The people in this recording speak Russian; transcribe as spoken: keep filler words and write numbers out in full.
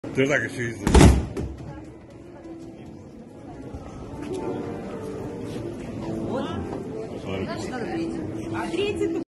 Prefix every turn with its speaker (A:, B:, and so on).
A: Ты так еще и
B: Вот. Значит, надо третий. А третий